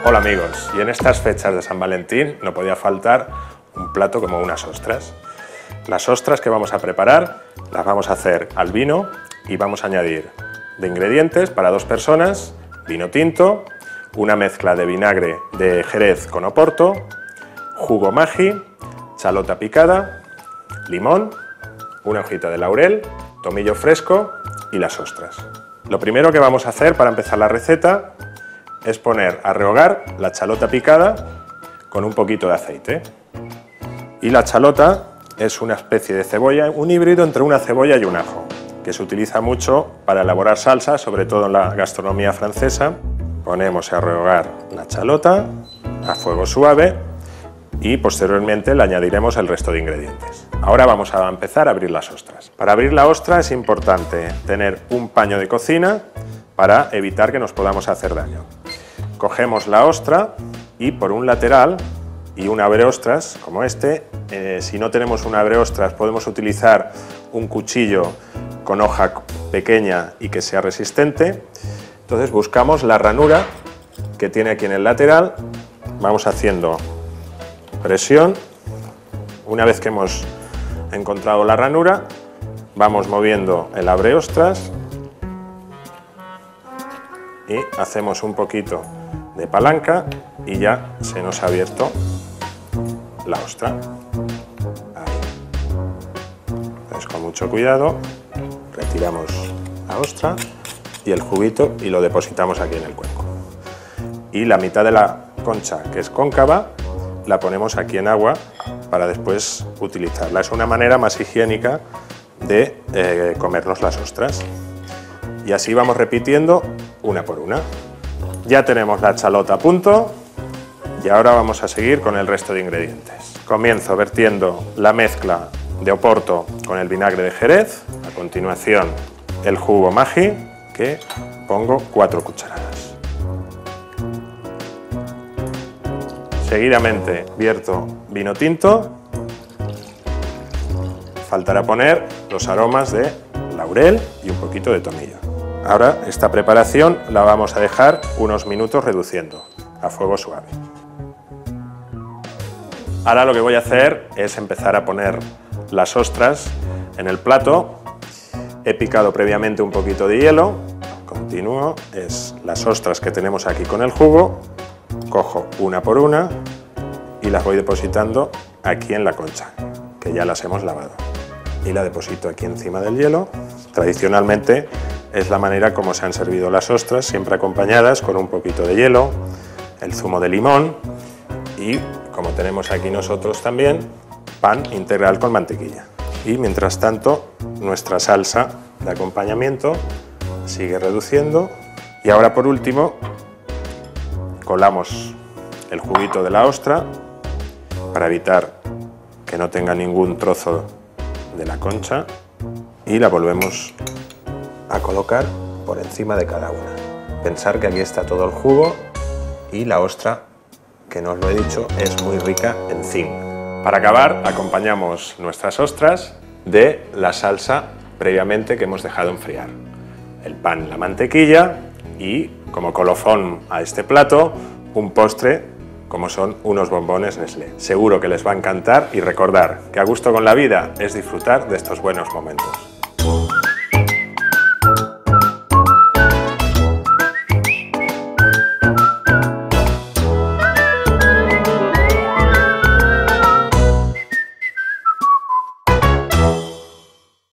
Hola amigos, y en estas fechas de San Valentín no podía faltar un plato como unas ostras. Las ostras que vamos a preparar las vamos a hacer al vino y vamos a añadir de ingredientes para 2 personas, vino tinto, una mezcla de vinagre de Jerez con Oporto, jugo Maggi, chalota picada, limón, una hojita de laurel, tomillo fresco y las ostras. Lo primero que vamos a hacer para empezar la receta es poner a rehogar la chalota picada con un poquito de aceite. Y la chalota es una especie de cebolla, un híbrido entre una cebolla y un ajo, que se utiliza mucho para elaborar salsas, sobre todo en la gastronomía francesa. Ponemos a rehogar la chalota a fuego suave y posteriormente le añadiremos el resto de ingredientes. Ahora vamos a empezar a abrir las ostras. Para abrir la ostra es importante tener un paño de cocina para evitar que nos podamos hacer daño. Cogemos la ostra y por un lateral y un abreostras como este. Si no tenemos un abreostras podemos utilizar un cuchillo con hoja pequeña y que sea resistente. Entonces buscamos la ranura que tiene aquí en el lateral, vamos haciendo presión. Una vez que hemos encontrado la ranura, vamos moviendo el abreostras y hacemos un poquito de palanca y ya se nos ha abierto la ostra. Ahí. Entonces, con mucho cuidado retiramos la ostra y el juguito y lo depositamos aquí en el cuenco. Y la mitad de la concha, que es cóncava, la ponemos aquí en agua para después utilizarla. Es una manera más higiénica de comernos las ostras. Y así vamos repitiendo una por una. Ya tenemos la chalota a punto y ahora vamos a seguir con el resto de ingredientes. Comienzo vertiendo la mezcla de Oporto con el vinagre de Jerez. A continuación el jugo Maggi, que pongo 4 cucharadas. Seguidamente vierto vino tinto. Faltará poner los aromas de laurel y un poquito de tomillo. Ahora esta preparación la vamos a dejar unos minutos reduciendo a fuego suave. Ahora lo que voy a hacer es empezar a poner las ostras en el plato. He picado previamente un poquito de hielo. Continúo, es las ostras que tenemos aquí con el jugo. Cojo una por una y las voy depositando aquí en la concha, que ya las hemos lavado. Y la deposito aquí encima del hielo. Tradicionalmente es la manera como se han servido las ostras, siempre acompañadas con un poquito de hielo, el zumo de limón y, como tenemos aquí nosotros también, pan integral con mantequilla. Y mientras tanto, nuestra salsa de acompañamiento sigue reduciendo. Y ahora, por último, colamos el juguito de la ostra para evitar que no tenga ningún trozo de la concha y la volvemos a colocar por encima de cada una. Pensar que aquí está todo el jugo y la ostra, que no os lo he dicho, es muy rica en zinc. Para acabar, acompañamos nuestras ostras de la salsa previamente que hemos dejado enfriar. El pan, la mantequilla y, como colofón a este plato, un postre como son unos bombones Nestlé. Seguro que les va a encantar y recordar que a gusto con la vida es disfrutar de estos buenos momentos.